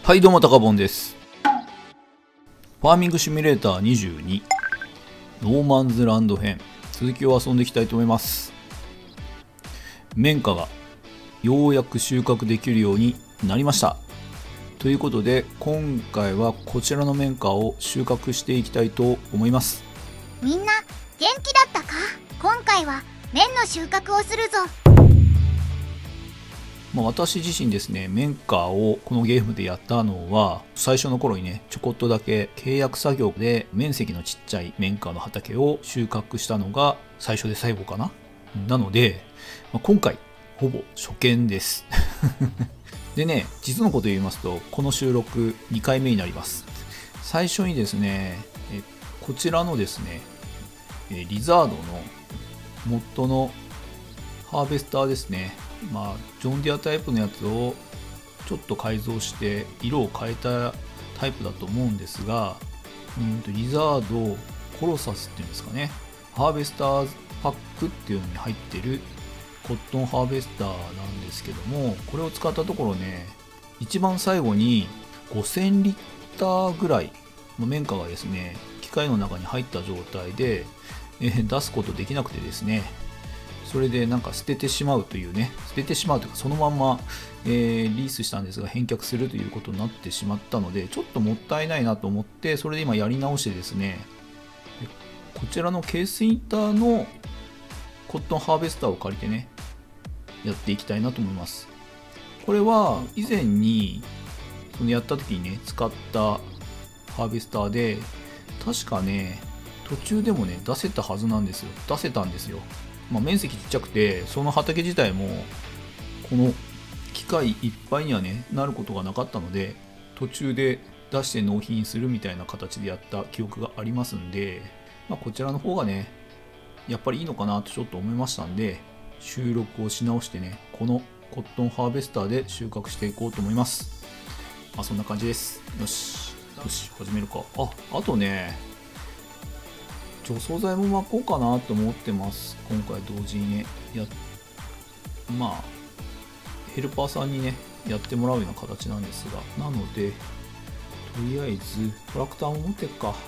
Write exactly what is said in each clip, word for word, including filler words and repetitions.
はいどうもたかぼんです。ファーミングシミュレーターにじゅうにノーマンズランド編続きを遊んでいきたいと思います。綿花がようやく収穫できるようになりました。ということで今回はこちらの綿花を収穫していきたいと思います。 みんな元気だったか？今回は綿の収穫をするぞ。 まあ、私自身ですね、綿花をこのゲームでやったのは最初の頃にねちょこっとだけ契約作業で面積のちっちゃい綿花の畑を収穫したのが最初で最後かな。なので、まあ、今回ほぼ初見ですでね、実のこと言いますとこの収録にかいめになります。最初にですねえこちらのですねリザードのモッドのハーベスターですね。まあジョンディアタイプのやつをちょっと改造して色を変えたタイプだと思うんですが、うんとリザードコロサスっていうんですかね、ハーベスターパックっていうのに入ってるコットンハーベスターなんですけども、これを使ったところね、一番最後にごせんリッターぐらいの綿花がですね機械の中に入った状態で、えー、出すことできなくてですね、それでなんか捨ててしまうというね、捨ててしまうというかそのまんま、えー、リースしたんですが返却するということになってしまったのでちょっともったいないなと思って、それで今やり直してですね、こちらのケースインターのコットンハーベスターを借りてねやっていきたいなと思います。これは以前にそのやった時にね使ったハーベスターで、確かね途中でもね出せたはずなんですよ。出せたんですよ。まあ、面積ちっちゃくてその畑自体もこの機械いっぱいにはねなることがなかったので、途中で出して納品するみたいな形でやった記憶がありますんで、まあ、こちらの方がねやっぱりいいのかなとちょっと思いましたんで、収録をし直してねこのコットンハーベスターで収穫していこうと思います。まあそんな感じです。よしよし始めるか。ああとね除草剤も巻こうかなと思ってます。今回同時にねやまあヘルパーさんにねやってもらうような形なんですが、なのでとりあえずトラクターも持ってっか。よ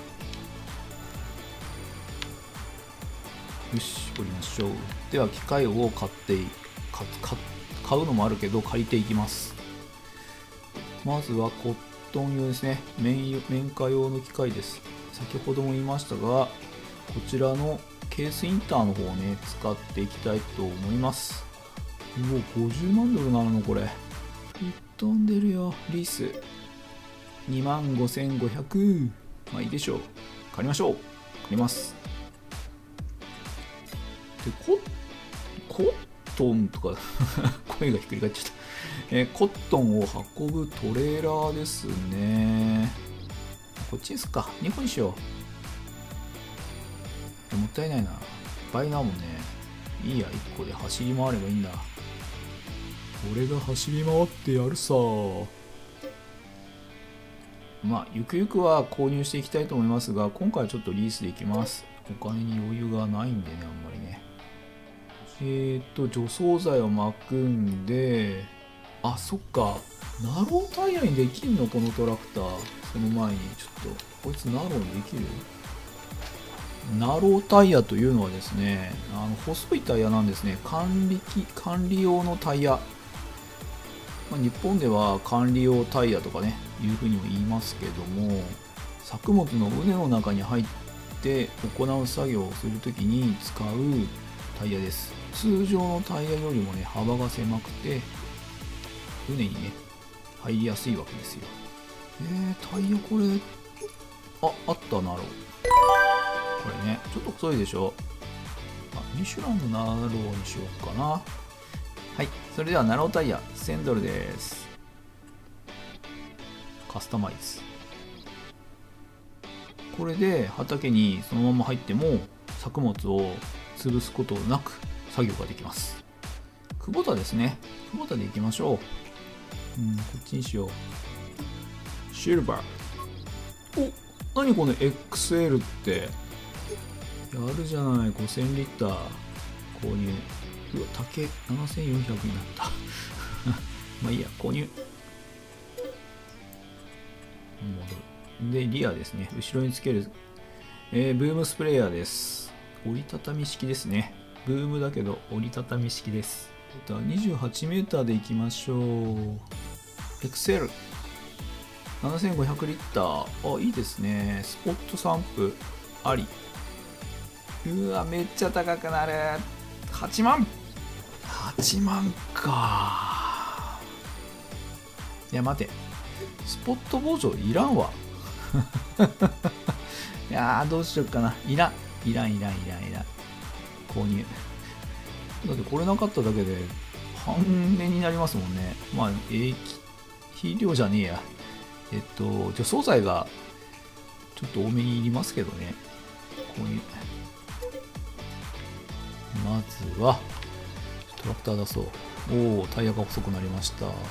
し掘りましょう。では機械を買ってかか買うのもあるけど借りていきます。まずはコットン用ですね。綿綿花用の機械です。先ほども言いましたがこちらのケースインターの方をね使っていきたいと思います。うおごじゅうまんドルなのこれ。吹っ飛んでるよ。リースにまんごせんごひゃく。まあいいでしょう。借りましょう。借ります。でココットンとか声がひっくり返っちゃった、えー、コットンを運ぶトレーラーですね。こっちですか。にほんにしよう。もったいないな。いっぱいなもんね。いいや、いっこで走り回ればいいんだ。俺が走り回ってやるさ。まあゆくゆくは購入していきたいと思いますが、今回はちょっとリースでいきます。お金に余裕がないんでね、あんまりね。えーっと除草剤を巻くんで、あそっかナロータイヤにできんのこのトラクター。その前にちょっとこいつナローにできる？ナロータイヤというのはですね、あの細いタイヤなんですね。管理機管理用のタイヤ、まあ、日本では管理用タイヤとかねいうふうにも言いますけども、作物の畝の中に入って行う作業をするときに使うタイヤです。通常のタイヤよりもね幅が狭くて畝にね入りやすいわけですよ。えー、タイヤこれああったナロー。これねちょっと細いでしょ。あミシュランのナローにしようかな。はい、それではナロータイヤせんドルです。カスタマイズ。これで畑にそのまま入っても作物を潰すことなく作業ができます。クボタですね。クボタでいきましょう。うん、こっちにしよう。シルバー。お、何この エックスエル って。やるじゃない。ごせんリッター購入。うわ、竹ななせんよんひゃくになった。まあいいや、購入。 戻る。でリアですね、後ろにつける、えー、ブームスプレーヤーです。折りたたみ式ですね。ブームだけど折りたたみ式です。にじゅうはちメーターでいきましょう。エクセルななせんごひゃくリッター、あ、いいですね。スポット散布あり。うわ、めっちゃ高くなる。はちまんはちまんか。いや待て、スポット補助いらんわいやー、どうしよっかな。いらんいらんいらんいらんいらん。購入だってこれなかっただけで半値になりますもんね。まあ液肥料じゃねえや、えっと除草剤がちょっと多めにいりますけどね。購入。まずはトラクター出そう。おお、タイヤが細くなりました。い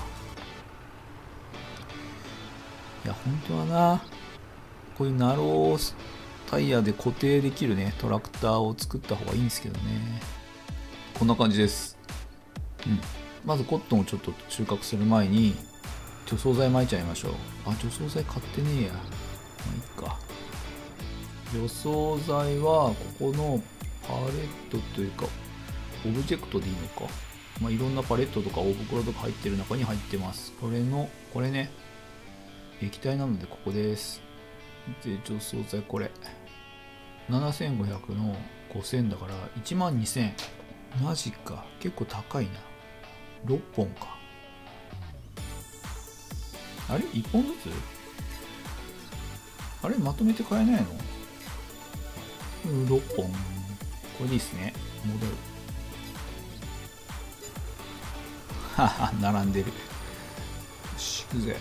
や本当はな、こういうナロータイヤで固定できるねトラクターを作った方がいいんですけどね。こんな感じです。うん、まずコットンをちょっと収穫する前に除草剤撒いちゃいましょう。あ、除草剤買ってねえや。まあいいか。除草剤はここのパレットというかオブジェクトでいいのか、まあ、いろんなパレットとか大袋とか入ってる中に入ってます。これのこれね、液体なのでここです。で除草剤これななせんごひゃくのごせんだからいちまんにせん。マジか、結構高いな。ろっぽんか。あれいっぽんずつ、あれまとめて買えないの。うん、ろっぽん。これでいいっすね。戻る。はは、並んでる。よし、行くぜ。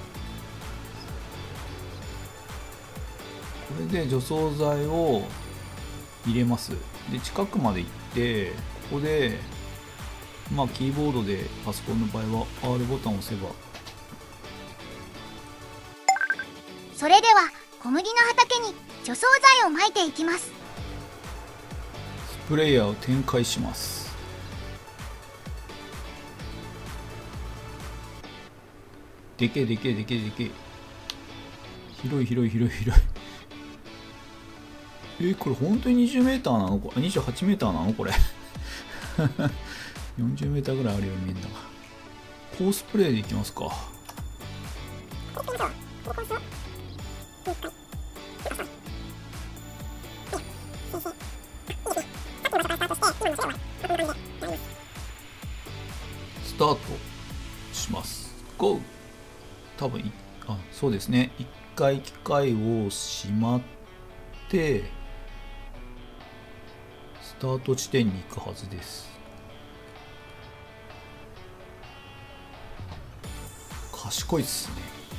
これで除草剤を入れます。で近くまで行ってここでまあキーボードでパソコンの場合は アール ボタンを押せば。 それでは小麦の畑に除草剤をまいていきます。 スプレーヤーを展開します。でけえでけえでけえでけえ。広い広い広い広い。えー、これ本当ににじゅうメーターなの？これにじゅうはちメーターなのこれよんじゅうメーターぐらいあるように見えるんだが。コースプレーでいきますか。スタートします。ゴー。多分あそうですね、一回機械をしまってスタート地点に行くはずです。賢いっすね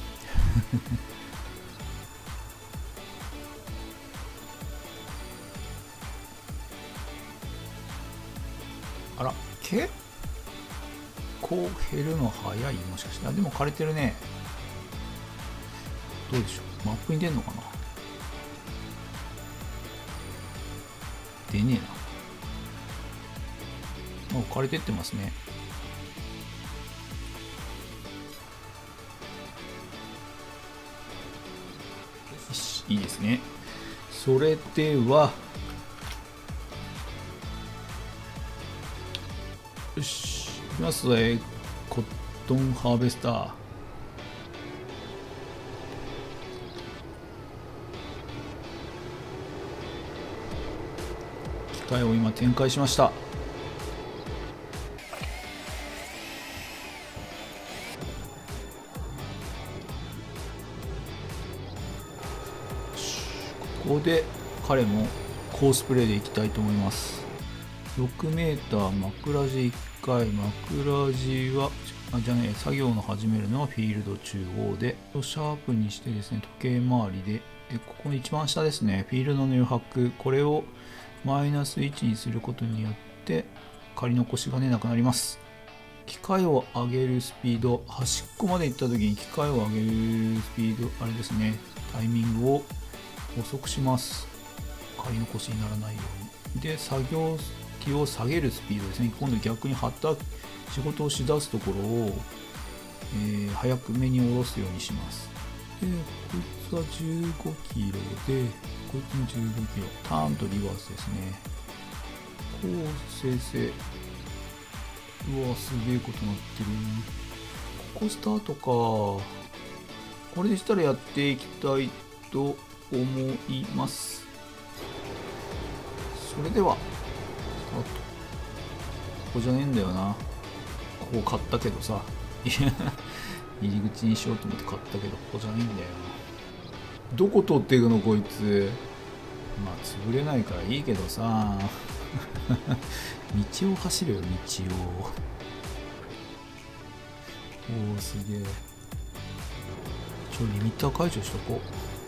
あら、結構減るの早い。もしかして。あ、でも枯れてるね。どうでしょう、マップに出んのかな。出ねえな。もう枯れてってますね。よし、いいですね。それではよし、いきますぜ。コットンハーベスター。機械を今展開しました。ここで彼もコースプレーでいきたいと思います。ろくメーター枕地いっかい、枕地はあじゃね作業の始めるのはフィールド中央でシャープにしてですね、時計回りで、でここの一番下ですね、フィールドの余白、これをマイナスいちにすることによって仮残しがねなくなります。機械を上げるスピード、端っこまで行った時に機械を上げるスピード、あれですね、タイミングを遅くします。仮残しにならないように。で作業機を下げるスピードですね。今度逆に畑仕事をしだすところを、えー、早くめに下ろすようにします。 こいつはじゅうごキロで、こいつもじゅうごキロ。ターンとリバースですね。こう生成。うわ、すげえことなってる。ここスタートか。これでしたらやっていきたいと思います。それでは、スタート。ここじゃねえんだよな。ここ買ったけどさ。入り口にしようと思って買ったけど、ここじゃないんだよな。どこ通っていくのこいつ。まあ潰れないからいいけどさ。道を走るよ、道を。おお、すげえ。ちょ、リミッター解除しとこう。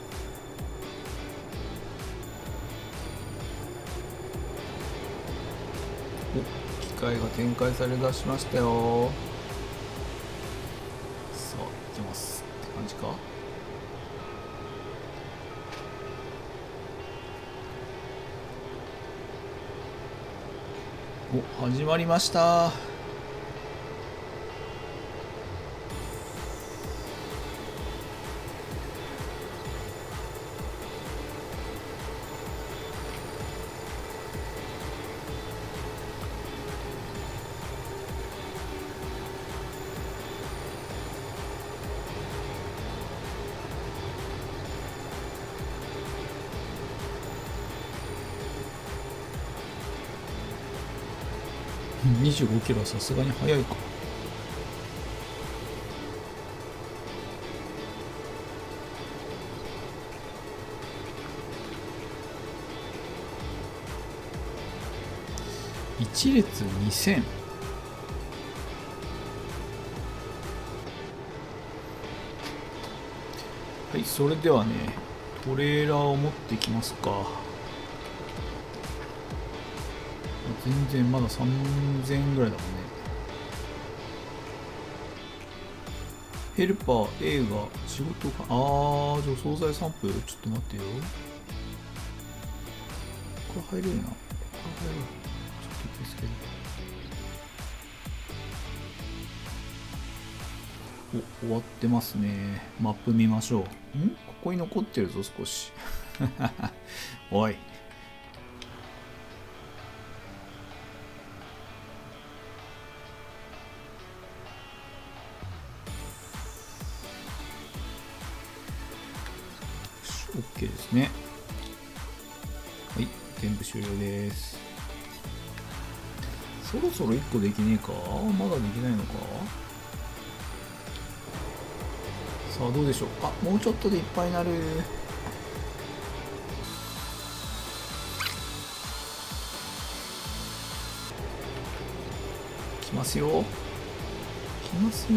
お、機械が展開されだしましたよ。さあ、行きますって感じか。お、始まりました。にじゅうごキロはさすがに速いか。一列にせん。はい、それではね、トレーラーを持ってきますか。全然まださんぜんえんぐらいだもんね。ヘルパー A が仕事か。あー、除草剤散布。ちょっと待ってよ。これ入れるな。これ入れる。ちょっと気をつける。お、終わってますね。マップ見ましょう。ん？ここに残ってるぞ、少し。おい。OK ですね。はい、全部終了です。そろそろいっこできねえか？まだできないのか？さあどうでしょう。あ、もうちょっとでいっぱいになる。来ますよ。来ますよ。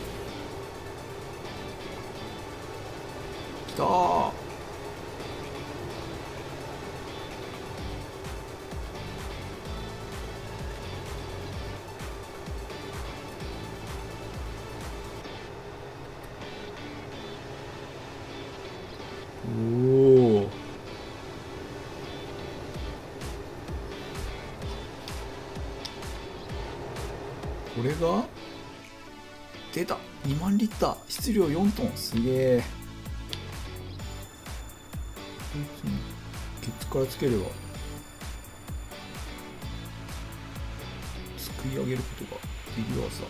来たー。おお。これが出た。にまんリッター、質量よんトン。すげえ。ケツからつければすくい上げることができるはずだ。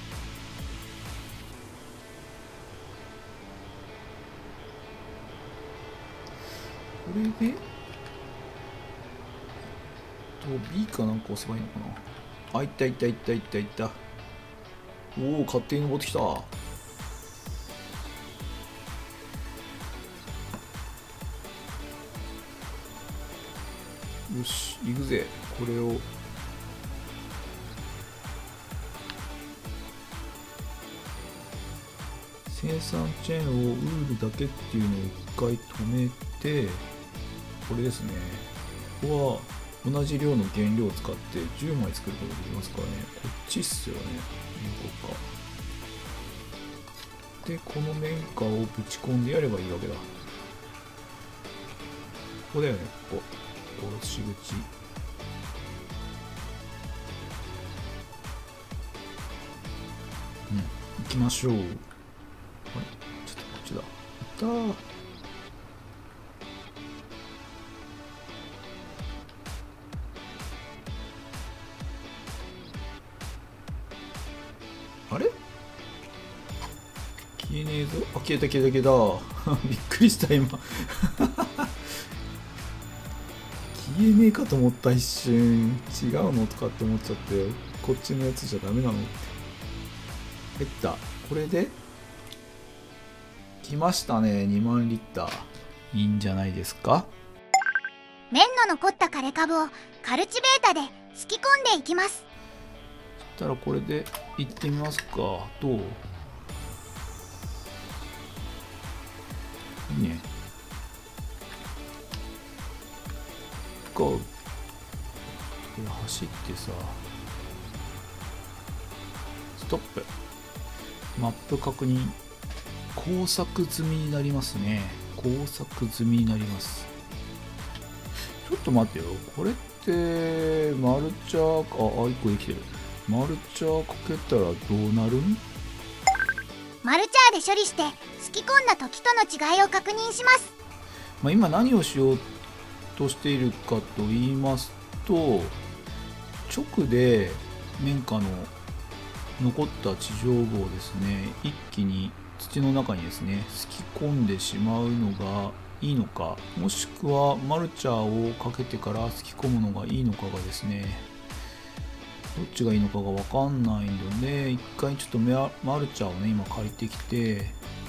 これでと B かなんか押せばいいのかな。あ、いったいったいったいったいった。おお、勝手に登ってきた。よし、行くぜ。これを生産チェーンをウールだけっていうのを一回止めて、これですね。ここは同じ量の原料を使ってじゅうまい作ることができますからね。こっちっすよね。ここか。で、この綿花をぶち込んでやればいいわけだ。ここだよね、ここ。おろし口。うん、行きましょう。あれ、ちょっとこっちだ。行ったー。あれ消えねえぞ。あ、消えた消えた消えたびっくりした今消えねえかと思った一瞬。違うのとかって思っちゃってよ。こっちのやつじゃダメなのって。入った。これで来ましたね。にまんリッター。いいんじゃないですか。 麺の残った枯れ株をカルチベータですき込んでいきます。 そしたらこれでいってみますか。どう？いいね。ゴー。これ走ってさ、ストップ。マップ確認。工作済みになりますね。工作済みになります。ちょっと待ってよ。これってマルチャーああいっこできてる。マルチャーかけたらどうなるん？ マルチャーで処理してすき込んだ時との違いを確認します。 まあ、今何をしようとしているかと言いますと、直で綿花の残った地上部をですね、一気に土の中にですねすき込んでしまうのがいいのか、もしくはマルチャーをかけてからすき込むのがいいのかがですね、どっちがいいのかが分かんないので、一回ちょっとマルチャーをね今借りてきて比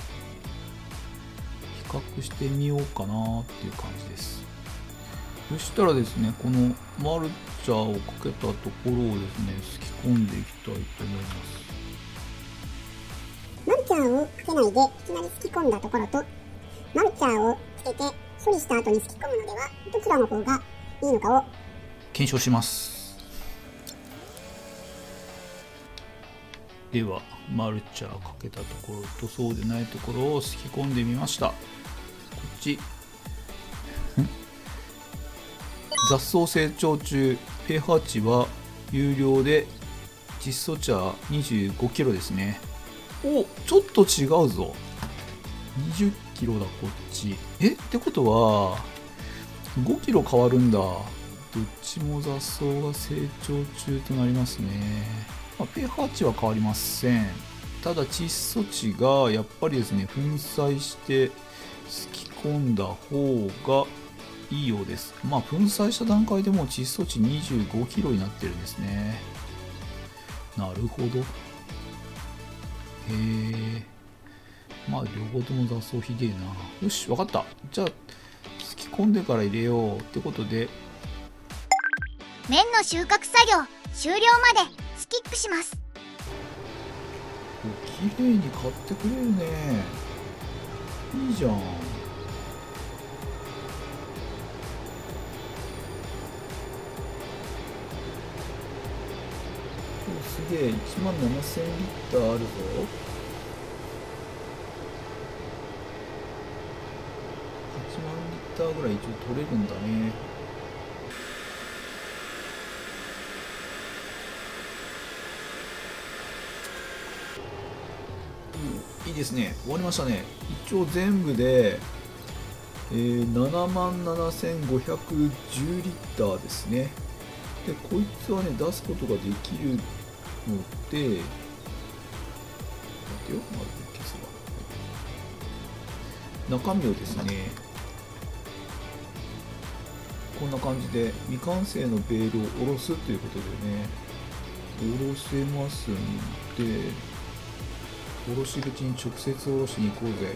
較してみようかなっていう感じです。そしたらですね、このマルチャーをかけたところをですねすき込んでいきたいと思います。 マルチャーをかけないでいきなりすき込んだところと、マルチャーをつけて処理した後にすき込むのではどちらの方がいいのかを検証します。ではマルチャーかけたところとそうでないところをすき込んでみました。こっち雑草成長中、 pH 値は有料で窒素茶 にじゅうごキロ ですね。お、ちょっと違うぞ。にじゅっキロだこっち。えってことはごキロ変わるんだ。どっちも雑草が成長中となりますね。まあ、pH 値は変わりません。ただ窒素値がやっぱりですね粉砕してすき込んだ方がいいようです。まあ粉砕した段階でもう窒素値 にじゅうごキロ になってるんですね。なるほど。へえ。まあ両方とも雑草ひでえな。よし分かった。じゃあすき込んでから入れようってことで、 麺の収穫作業終了までスキップします。 お、綺麗に買ってくれるね。いいじゃん。すげえ、いちまんななせんリッターあるぞ。はちまんリッターぐらい一応取れるんだね。うん、いいですね。終わりましたね。一応全部で、えー、ななまんななせんごひゃくじゅうリッターですね。で、こいつはね、出すことができるので、待ってよ、まず消すわ。中身をですね、こんな感じで未完成のベールを下ろすということでね、下ろせますんで、下ろし口に直接下ろしに行こうぜ。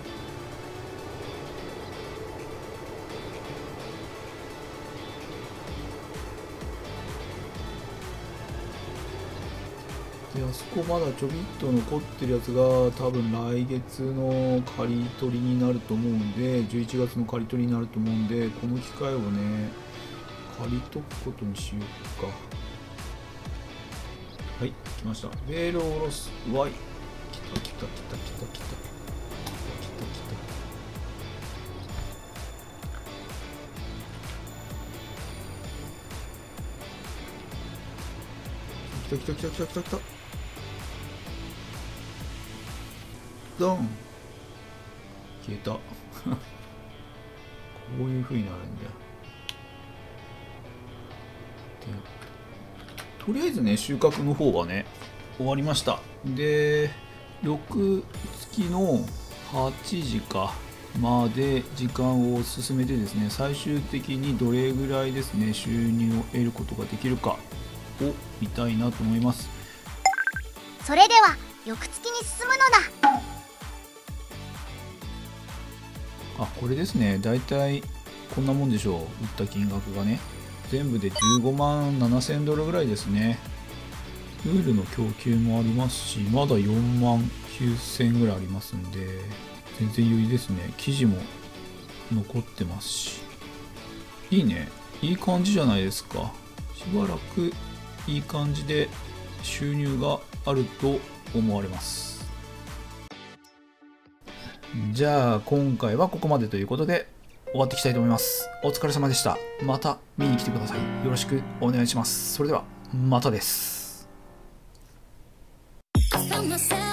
で、あそこまだちょびっと残ってるやつが多分来月の刈り取りになると思うんで、じゅういちがつの刈り取りになると思うんで、この機会をね刈り取ることにしようか。はい、来ました。ベールを下ろす。わい、来た来た来た来た来た来た来た来た来た来た来た来た来た。ドン。 消えたこういう風になるんだよ。とりあえずね、収穫の方はね終わりました。でろくがつのはちじかまで時間を進めてですね、最終的にどれぐらいですね収入を得ることができるかを見たいなと思います。 それでは翌月に進むのだ。 あ、これですね、だいたいこんなもんでしょう。売った金額がね全部でじゅうごまんななせんドルぐらいですね。ウールの供給もありますし、まだよんまんきゅうせんぐらいありますんで全然余裕ですね。生地も残ってますし、いいね、いい感じじゃないですか。しばらくいい感じで収入があると思われます。じゃあ今回はここまでということで終わっていきたいと思います。お疲れ様でした。また見に来てください。よろしくお願いします。それではまたです。